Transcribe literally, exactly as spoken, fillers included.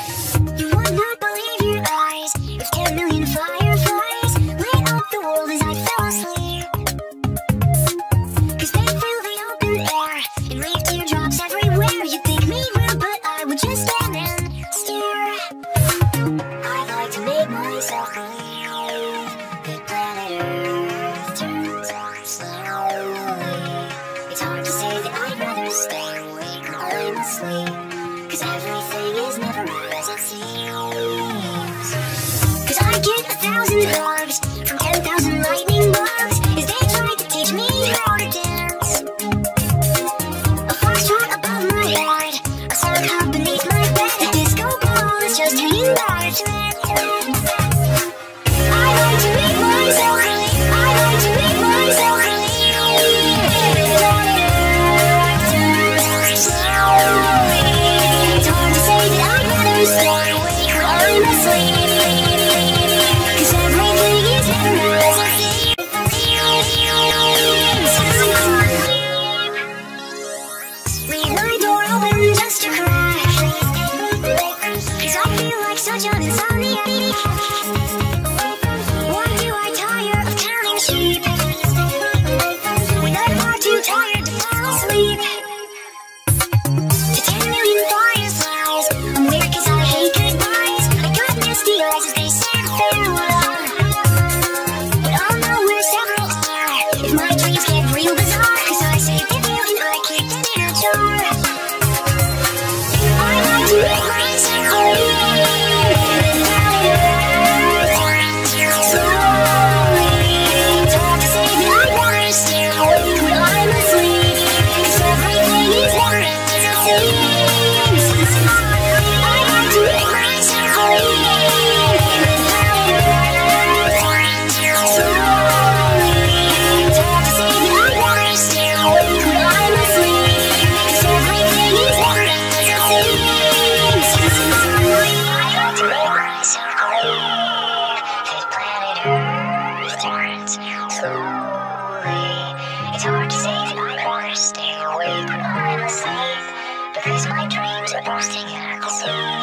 You would not believe your eyes if ten million fireflies lit up the world as I fell asleep. Cause they fill the open air and leave teardrops everywhere. You'd think me rude, but I would just stand and stare. I'd like to make myself believe that planet Earth turns slowly. It's hard to say that I'd rather stay awake when I'm asleep, cause everything is never as it seems. Cause I get a thousand hugs from ten thousand lightning bugs as they try to teach me how to dance. A foxtrot above my head, a sound hub beneath my bed, a disco ball is just hanging by a thread. I like to make myself believe, I like to make myself believe slowly. It's hard to say that I'd rather stay awake when I'm asleep, cause everything is never as it seems. Leave my door open just to crash, cause I feel like such an insomniac. Why do I tire of counting sheep when I'm far too tired to fall asleep? To ten million fireflies, I'm weird cause I hate goodbyes. I got misty eyes as they say farewell, but I'll know where several are if my dreams get real bizarre, cause I say give you and I keep them in a jar. I like to make myself believe slowly. It's hard to say that I'd rather stay awake when I'm asleep, cause everything is never as it seems. I like to make myself believe slowly. It's hard to say that I'd rather stay awake when I'm asleep, cause everything is never as it seems. I like to make myself believe that planet Earth turns slowly. It's hard to say that I'd rather stay awake when I'm asleep, because my dreams are bursting at the seams.